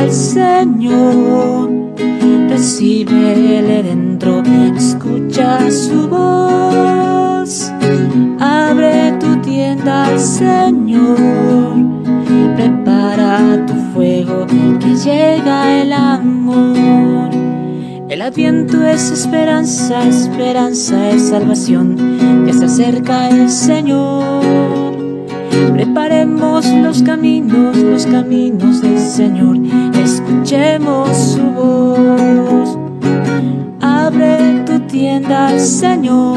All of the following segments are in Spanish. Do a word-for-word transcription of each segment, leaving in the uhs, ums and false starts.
al Señor, recíbele dentro, escucha su voz. Abre tu tienda al Señor, prepara tu fuego, que llega el amor. El adviento es esperanza, esperanza es salvación, ya se acerca el Señor. Preparemos los caminos, los caminos del Señor, escuchemos su voz. Abre tu tienda al Señor,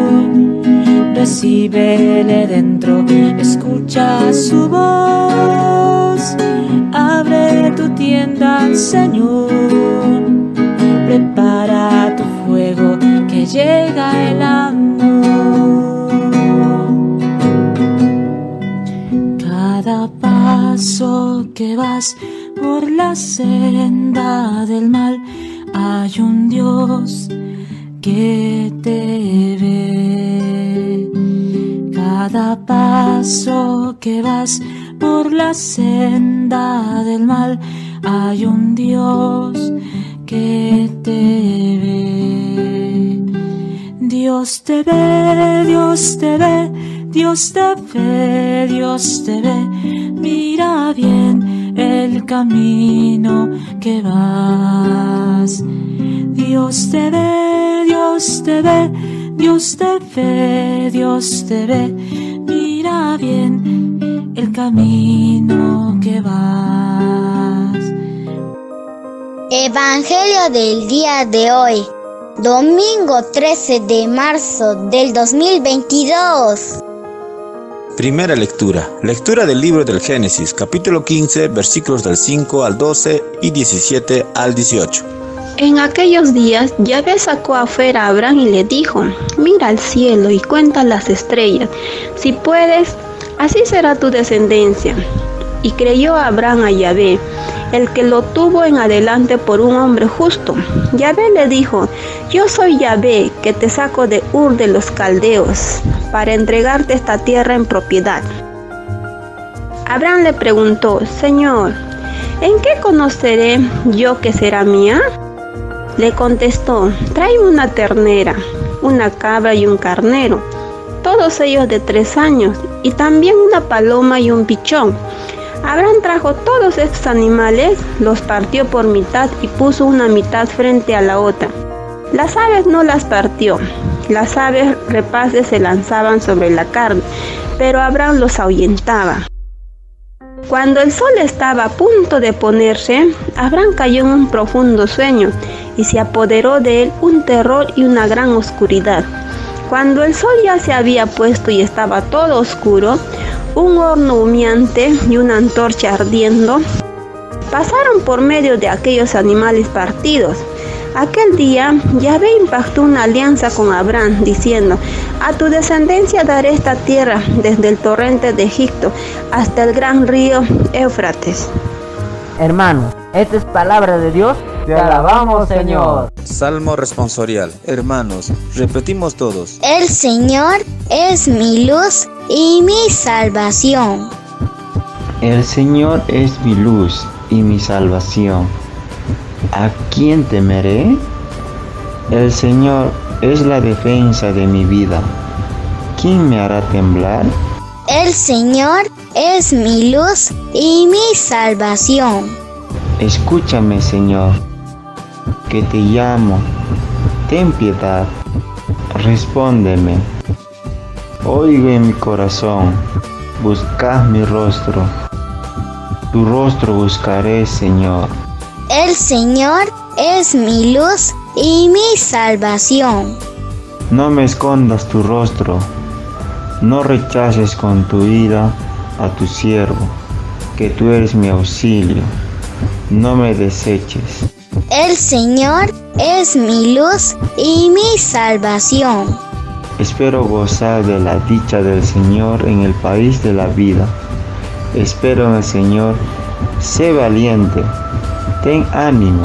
recíbele dentro, escucha su voz. Abre tu tienda al Señor, prepara tu fuego, que llega el amor. Cada paso que vas por la senda del mal, hay un Dios que te ve. Cada paso que vas por la senda del mal, hay un Dios que te ve. Dios te ve, Dios te ve, Dios te ve, Dios te ve. Mira bien el camino que vas. Dios te ve, Dios te ve, Dios te ve, Dios te ve. Mira bien el camino que vas. Evangelio del día de hoy, domingo trece de marzo del dos mil veintidós. Primera lectura. Lectura del libro del Génesis, capítulo quince, versículos del cinco al doce y diecisiete al dieciocho. En aquellos días, Yahvé sacó afuera a Abraham y le dijo: mira al cielo y cuenta las estrellas, si puedes, así será tu descendencia. Y creyó Abraham a Yahvé, el que lo tuvo en adelante por un hombre justo. Yahvé le dijo: yo soy Yahvé, que te saco de Ur de los Caldeos, para entregarte esta tierra en propiedad. Abraham le preguntó: Señor, ¿en qué conoceré yo que será mía? Le contestó: trae una ternera, una cabra y un carnero, todos ellos de tres años, y también una paloma y un pichón. Abraham trajo todos estos animales, los partió por mitad y puso una mitad frente a la otra. Las aves no las partió. Las aves rapaces se lanzaban sobre la carne, pero Abraham los ahuyentaba. Cuando el sol estaba a punto de ponerse, Abraham cayó en un profundo sueño y se apoderó de él un terror y una gran oscuridad. Cuando el sol ya se había puesto y estaba todo oscuro, un horno humeante y una antorcha ardiendo pasaron por medio de aquellos animales partidos. Aquel día, Yahvé impactó una alianza con Abraham, diciendo: a tu descendencia daré esta tierra, desde el torrente de Egipto hasta el gran río Éufrates. Hermanos, esta es palabra de Dios. Te alabamos, Señor. Salmo responsorial. Hermanos, repetimos todos: el Señor es mi luz y mi salvación. El Señor es mi luz y mi salvación. ¿A quién temeré? El Señor es la defensa de mi vida. ¿Quién me hará temblar? El Señor es mi luz y mi salvación. Escúchame, Señor, que te llamo. Ten piedad. Respóndeme. Oigo en mi corazón. Buscad mi rostro. Tu rostro buscaré, Señor. El Señor es mi luz y mi salvación. No me escondas tu rostro. No rechaces con tu ira a tu siervo, que tú eres mi auxilio. No me deseches. El Señor es mi luz y mi salvación. Espero gozar de la dicha del Señor en el país de la vida. Espero en el Señor. Sé valiente. Ten ánimo.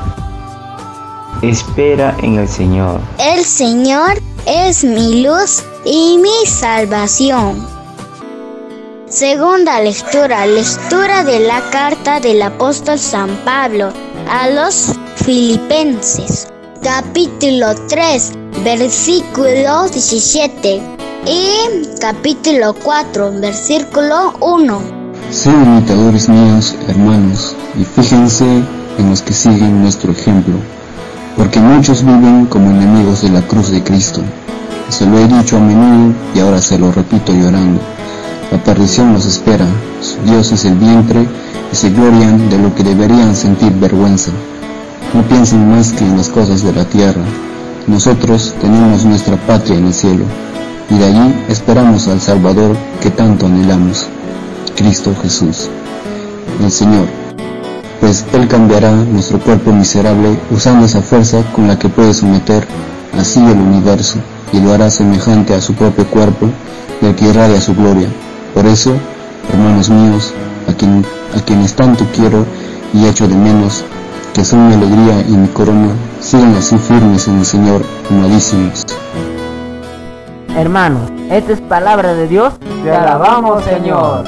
Espera en el Señor. El Señor es mi luz y mi salvación. Segunda lectura, lectura de la carta del apóstol San Pablo a los Filipenses, capítulo tres, versículo diecisiete y capítulo cuatro, versículo uno. Sean imitadores míos, hermanos, y fíjense en los que siguen nuestro ejemplo, porque muchos viven como enemigos de la cruz de Cristo. Se lo he dicho a menudo y ahora se lo repito llorando. La perdición los espera, su Dios es el vientre y se glorian de lo que deberían sentir vergüenza. No piensen más que en las cosas de la tierra. Nosotros tenemos nuestra patria en el cielo y de allí esperamos al Salvador que tanto anhelamos, Cristo Jesús, el Señor. Pues Él cambiará nuestro cuerpo miserable usando esa fuerza con la que puede someter así el universo y lo hará semejante a su propio cuerpo del que irradia su gloria. Por eso, hermanos míos, a, quien, a quienes tanto quiero y echo de menos, que son mi alegría y mi corona, sigan así firmes en el Señor, amadísimos. Hermanos, esta es palabra de Dios. Te alabamos, Señor.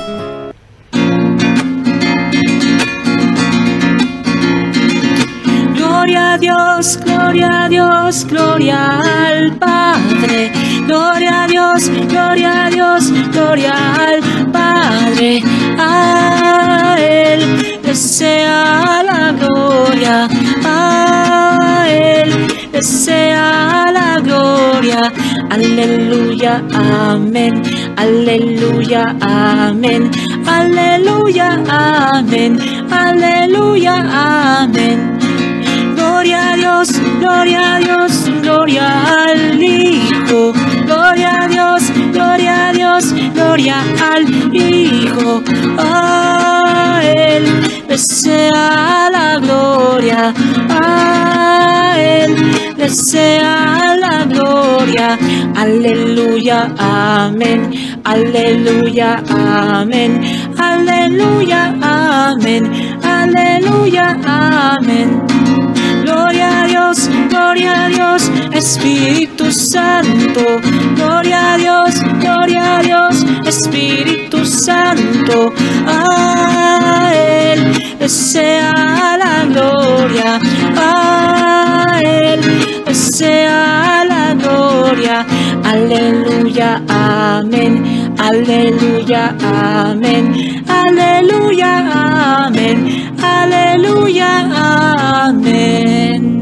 Gloria a Dios, gloria a Dios, gloria al Padre. Gloria a Dios, gloria a Dios, gloria al Padre. A Él le sea la gloria, a Él le sea la gloria. Aleluya, amén, aleluya, amén, aleluya, amén, aleluya, amén. Gloria a Dios, gloria a Dios, gloria al Hijo. Gloria a Dios, gloria a Dios, gloria al Hijo. A Él le sea la gloria, a Él le sea la gloria. Aleluya, amén, aleluya, amén, aleluya, amén, aleluya, amén. Gloria a Dios, gloria a Dios, Espíritu Santo. Gloria a Dios, gloria a Dios, Espíritu Santo. A Él le sea la gloria, a Él le sea la gloria. Aleluya, amén, aleluya, amén, aleluya, amén, aleluya, amén.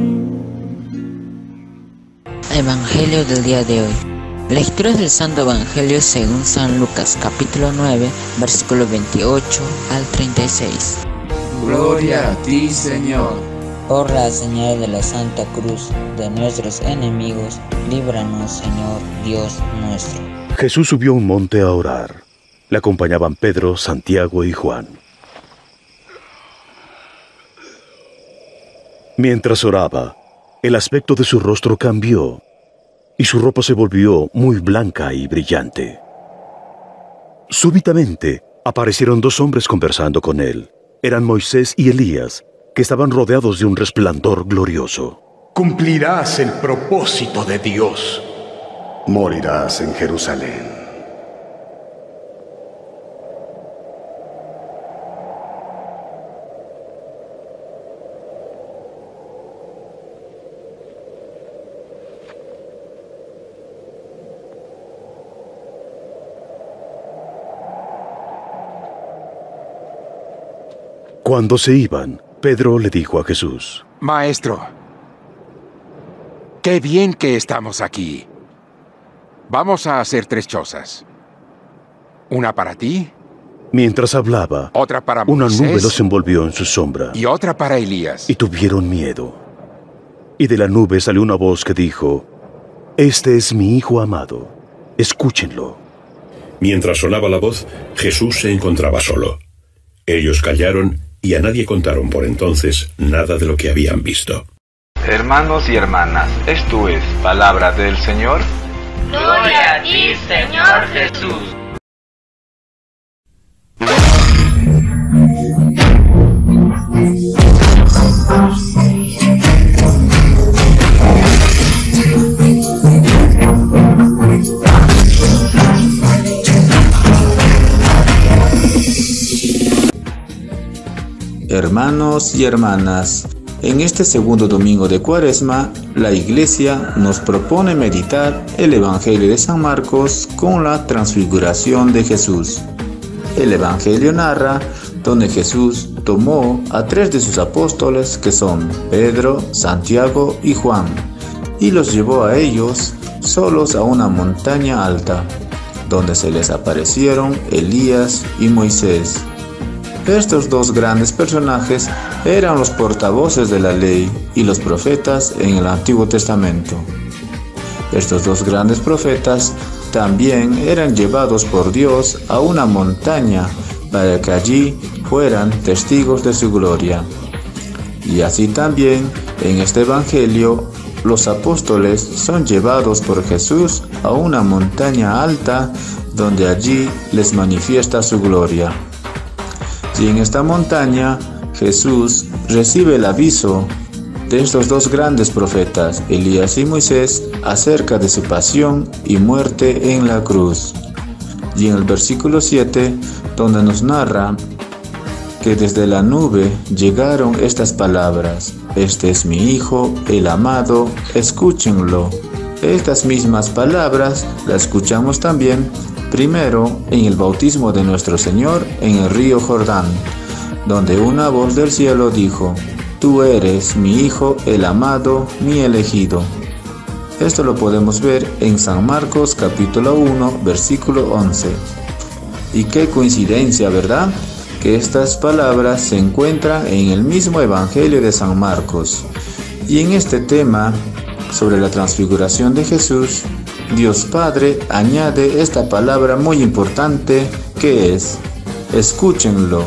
Evangelio del día de hoy. Lectura del Santo Evangelio según San Lucas, capítulo nueve, versículo veintiocho al treinta y seis. Gloria a ti, Señor. Por la señal de la Santa Cruz de nuestros enemigos, líbranos, Señor Dios nuestro. Jesús subió a un monte a orar. Le acompañaban Pedro, Santiago y Juan. Mientras oraba, el aspecto de su rostro cambió y su ropa se volvió muy blanca y brillante. Súbitamente aparecieron dos hombres conversando con él. Eran Moisés y Elías, que estaban rodeados de un resplandor glorioso. Cumplirás el propósito de Dios. Morirás en Jerusalén. Cuando se iban, Pedro le dijo a Jesús: Maestro, qué bien que estamos aquí. Vamos a hacer tres chozas. Una para ti. Mientras hablaba, otra para una Moisés, nube los envolvió en su sombra. Y otra para Elías. Y tuvieron miedo. Y de la nube salió una voz que dijo: Este es mi Hijo amado. Escúchenlo. Mientras sonaba la voz, Jesús se encontraba solo. Ellos callaron y a nadie contaron por entonces nada de lo que habían visto. Hermanos y hermanas, esto es palabra del Señor. Gloria a ti, Señor Jesús. Hermanos y hermanas, en este segundo domingo de Cuaresma, la Iglesia nos propone meditar el Evangelio de San Marcos con la transfiguración de Jesús. El Evangelio narra donde Jesús tomó a tres de sus apóstoles, que son Pedro, Santiago y Juan, y los llevó a ellos solos a una montaña alta, donde se les aparecieron Elías y Moisés. Estos dos grandes personajes eran los portavoces de la ley y los profetas en el Antiguo Testamento. Estos dos grandes profetas también eran llevados por Dios a una montaña para que allí fueran testigos de su gloria. Y así también en este Evangelio los apóstoles son llevados por Jesús a una montaña alta donde allí les manifiesta su gloria. Y en esta montaña Jesús recibe el aviso de estos dos grandes profetas, Elías y Moisés, acerca de su pasión y muerte en la cruz. Y en el versículo siete, donde nos narra que desde la nube llegaron estas palabras: este es mi Hijo, el amado, escúchenlo. Estas mismas palabras las escuchamos también primero en el bautismo de nuestro Señor en el río Jordán, donde una voz del cielo dijo: tú eres mi Hijo, el amado, mi elegido. Esto lo podemos ver en San Marcos capítulo uno, versículo once. Y qué coincidencia, ¿verdad?, que estas palabras se encuentran en el mismo Evangelio de San Marcos. Y en este tema, sobre la transfiguración de Jesús, Dios Padre añade esta palabra muy importante, que es: escúchenlo.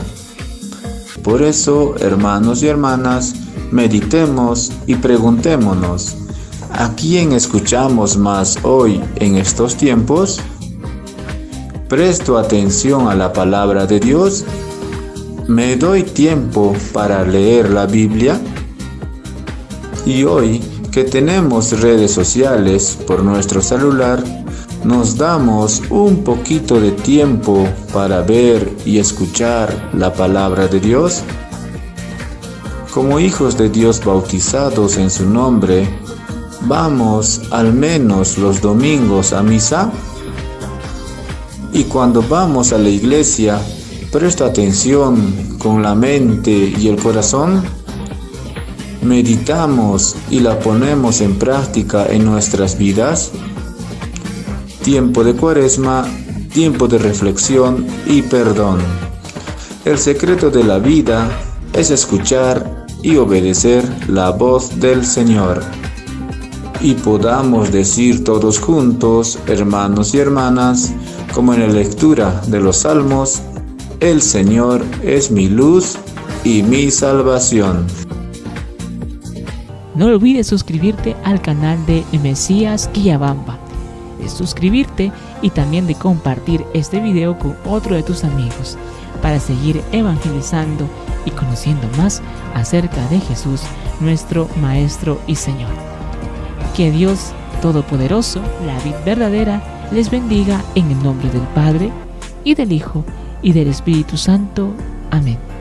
Por eso, hermanos y hermanas, meditemos y preguntémonos: ¿a quién escuchamos más hoy en estos tiempos? ¿Presto atención a la palabra de Dios? ¿Me doy tiempo para leer la Biblia? Y hoy, que tenemos redes sociales por nuestro celular, ¿nos damos un poquito de tiempo para ver y escuchar la palabra de Dios? Como hijos de Dios bautizados en su nombre, ¿vamos al menos los domingos a misa? Y cuando vamos a la iglesia, ¿presta atención con la mente y el corazón? ¿Meditamos y la ponemos en práctica en nuestras vidas? Tiempo de Cuaresma, tiempo de reflexión y perdón. El secreto de la vida es escuchar y obedecer la voz del Señor. Y podamos decir todos juntos, hermanos y hermanas, como en la lectura de los Salmos: el Señor es mi luz y mi salvación. No olvides suscribirte al canal de Mesías Quillabamba, de suscribirte y también de compartir este video con otro de tus amigos para seguir evangelizando y conociendo más acerca de Jesús, nuestro Maestro y Señor. Que Dios Todopoderoso, la vid verdadera, les bendiga en el nombre del Padre, y del Hijo, y del Espíritu Santo. Amén.